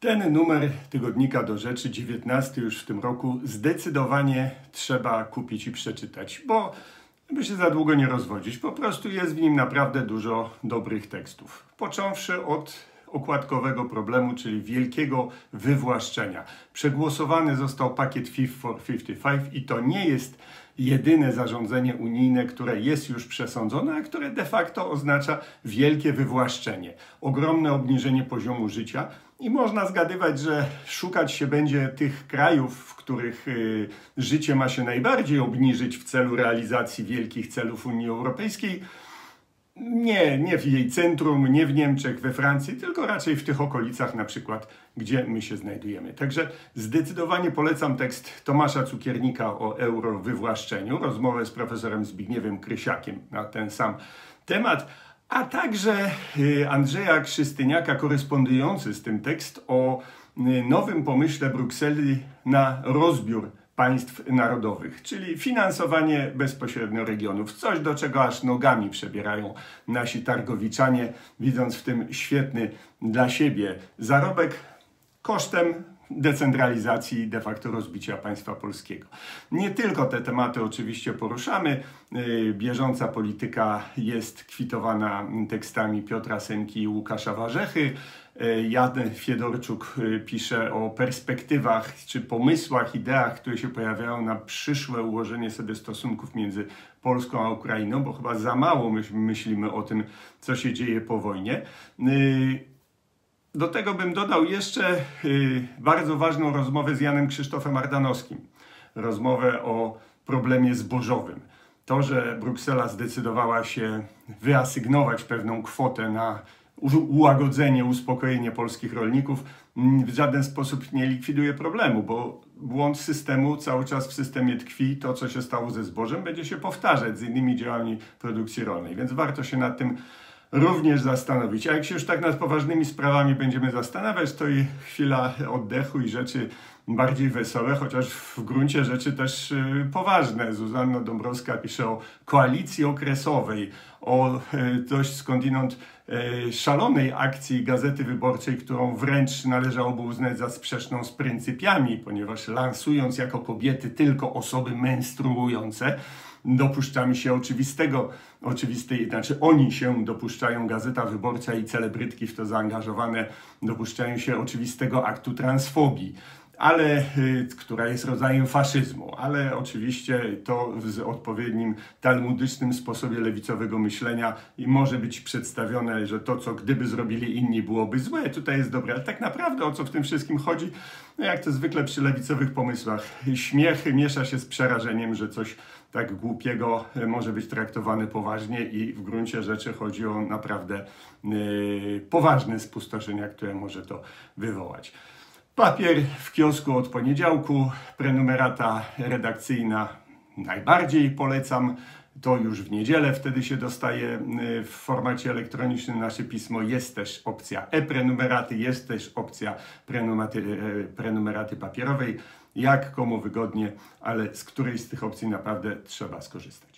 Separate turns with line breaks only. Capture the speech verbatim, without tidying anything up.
Ten numer tygodnika Do Rzeczy, dziewiętnasty już w tym roku, zdecydowanie trzeba kupić i przeczytać, bo by się za długo nie rozwodzić. Po prostu jest w nim naprawdę dużo dobrych tekstów. Począwszy od okładkowego problemu, czyli wielkiego wywłaszczenia. Przegłosowany został pakiet Fit for pięćdziesiąt pięć i to nie jest jedyne zarządzenie unijne, które jest już przesądzone, a które de facto oznacza wielkie wywłaszczenie, ogromne obniżenie poziomu życia i można zgadywać, że szukać się będzie tych krajów, w których y, życie ma się najbardziej obniżyć w celu realizacji wielkich celów Unii Europejskiej. Nie, nie w jej centrum, nie w Niemczech, we Francji, tylko raczej w tych okolicach na przykład, gdzie my się znajdujemy. Także zdecydowanie polecam tekst Tomasza Cukiernika o eurowywłaszczeniu, rozmowę z profesorem Zbigniewem Krysiakiem na ten sam temat, a także Andrzeja Krzystyniaka, korespondujący z tym tekst o nowym pomyśle Brukseli na rozbiór państw narodowych, czyli finansowanie bezpośrednio regionów. Coś, do czego aż nogami przebierają nasi targowiczanie, widząc w tym świetny dla siebie zarobek kosztem decentralizacji i de facto rozbicia państwa polskiego. Nie tylko te tematy oczywiście poruszamy. Bieżąca polityka jest kwitowana tekstami Piotra Semki i Łukasza Warzechy. Jan Fiedorczuk pisze o perspektywach czy pomysłach, ideach, które się pojawiają na przyszłe ułożenie sobie stosunków między Polską a Ukrainą, bo chyba za mało myślimy o tym, co się dzieje po wojnie. Do tego bym dodał jeszcze bardzo ważną rozmowę z Janem Krzysztofem Ardanowskim. Rozmowę o problemie zbożowym. To, że Bruksela zdecydowała się wyasygnować pewną kwotę na ułagodzenie, uspokojenie polskich rolników, w żaden sposób nie likwiduje problemu, bo błąd systemu cały czas w systemie tkwi. To, co się stało ze zbożem, będzie się powtarzać z innymi działami produkcji rolnej, więc warto się nad tym również zastanowić. A jak się już tak nad poważnymi sprawami będziemy zastanawiać, to i chwila oddechu i rzeczy bardziej wesołe, chociaż w gruncie rzeczy też poważne. Zuzanna Dąbrowska pisze o koalicji okresowej, o dość skądinąd szalonej akcji Gazety Wyborczej, którą wręcz należałoby uznać za sprzeczną z pryncypiami, ponieważ lansując jako kobiety tylko osoby menstruujące, dopuszczamy się oczywistego, oczywistej, znaczy oni się dopuszczają, Gazeta Wyborcza i celebrytki w to zaangażowane, dopuszczają się oczywistego aktu transfobii, ale, y, która jest rodzajem faszyzmu, ale oczywiście to w odpowiednim talmudycznym sposobie lewicowego myślenia i może być przedstawione, że to, co gdyby zrobili inni, byłoby złe, tutaj jest dobre, ale tak naprawdę o co w tym wszystkim chodzi? No jak to zwykle przy lewicowych pomysłach, śmiech miesza się z przerażeniem, że coś tak głupiego może być traktowane poważnie i w gruncie rzeczy chodzi o naprawdę yy, poważne spustoszenia, które może to wywołać. Papier w kiosku od poniedziałku, prenumerata redakcyjna najbardziej polecam. To już w niedzielę wtedy się dostaje w formacie elektronicznym nasze pismo. Jest też opcja e-prenumeraty, jest też opcja prenumeraty, prenumeraty papierowej. Jak komu wygodnie, ale z którejś z tych opcji naprawdę trzeba skorzystać.